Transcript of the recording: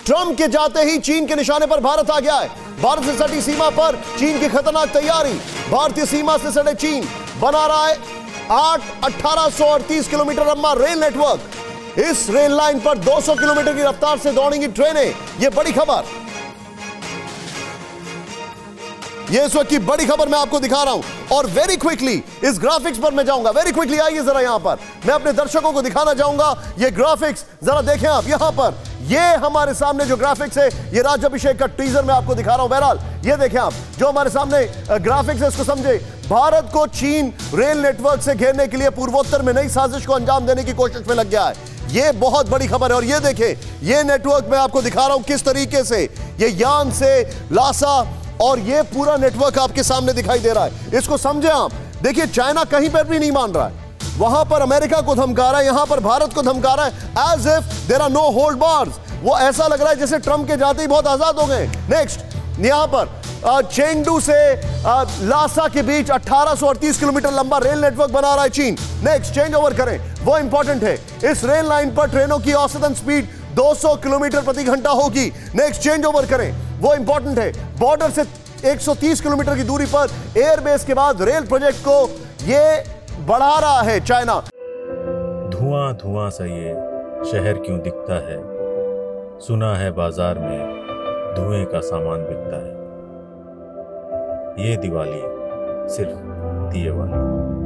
Trump के जाते ही चीन के निशाने पर भारत आ गया है। भारत से सटी सीमा पर चीन की खतरनाक तैयारी। भारतीय सीमा से सटे चीन बना रहा है 1838 किलोमीटर लंबा रेल नेटवर्क। इस रेल लाइन पर 200 किलोमीटर की रफ्तार से दौड़ेंगी ट्रेनें। यह बड़ी खबर, ये इस वक्त की बड़ी खबर मैं आपको दिखा रहा हूं। और वेरी क्विकली इस ग्राफिक्स पर मैं जाऊंगा। वेरी क्विकली आइए जरा यहां पर, मैं अपने दर्शकों को दिखाना चाहूंगा ये ग्राफिक्स। जरा देखें आप यहां पर, ये हमारे सामने जो ग्राफिक्स है, ये राज्याभिषेक का टीजर मैं आपको दिखा रहा हूं। बहरहाल ये देखें आप, जो हमारे सामने ग्राफिक्स है इसको समझे। भारत को चीन रेल नेटवर्क से घेरने के लिए पूर्वोत्तर में नई साजिश को अंजाम देने की कोशिश में लग गया है। ये बहुत बड़ी खबर है। और ये देखें, ये नेटवर्क मैं आपको दिखा रहा हूं किस तरीके से, ये यान से लासा और ये पूरा नेटवर्क आपके सामने दिखाई दे रहा है। इसको समझे आप। देखिए चाइना कहीं पर भी नहीं मान रहा है। वहां पर अमेरिका को धमका रहा है, यहां पर भारत को धमका रहा है। As if there are no hold bars. वो ऐसा लग रहा है जैसे ट्रंप के जाते ही बहुत आजाद हो गए। नेक्स्ट, यहां पर चेंगडू से लासा के बीच 1838 किलोमीटर लंबा रेल नेटवर्क बना रहा है चीन। नेक्स्ट, चेंज ओवर करें, वो इंपॉर्टेंट है। इस रेल लाइन पर ट्रेनों की औसतन स्पीड 200 किलोमीटर प्रति घंटा होगी। नेक्स्ट, चेंज ओवर करें, वो इंपॉर्टेंट है। बॉर्डर से 130 किलोमीटर की दूरी पर एयरबेस के बाद रेल प्रोजेक्ट को ये बढ़ा रहा है चाइना। धुआं धुआं सा ये शहर क्यों दिखता है, सुना है बाजार में धुएं का सामान बिकता है। ये दिवाली सिर्फ दिए वाली।